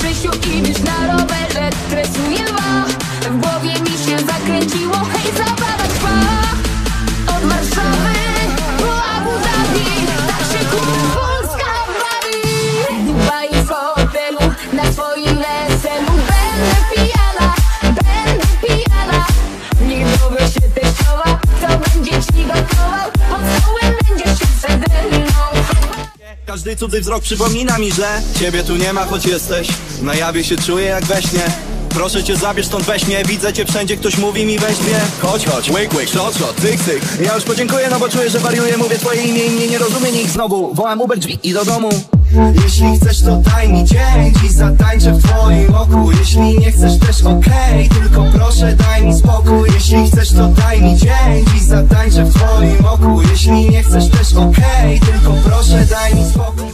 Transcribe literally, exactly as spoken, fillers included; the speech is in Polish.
Krzysiu i wiesz na rowerze stresuje ma. W głowie mi się zakręciło, hej, zabawa trwa. Od Warszawy do Abu Dhabi, tak się kurwa Polska bawi. Dbaj w hotelu na swoim weselu. Będę pijana, będę pijana. Niech dowie się teściowa, kto będzie ci gotował. Pod stołem będziesz się przede mną. Każdy cudzy wzrok przypomina mi, że ciebie tu nie ma, choć jesteś. Na jawie się czuję jak we śnie. Proszę cię, zabierz stąd, weź mnie. Widzę cię wszędzie, ktoś mówi mi weź mnie. Chodź, chodź, łyk, łyk, shot, shot, cyk, cyk. Ja już podziękuję, no bo czuję, że wariuję. Mówię twoje imię i mnie nie rozumie nikt znowu. Wołam Uber, drzwi i do domu. Jeśli chcesz, to daj mi dzień, dziś zatańczę w twoim oku. Jeśli nie chcesz też okej, okay, tylko proszę daj mi spokój. Jeśli chcesz, to daj mi dzień, dziś zatańczę w twoim oku. Jeśli nie chcesz też okej, okay, tylko proszę daj mi spokój.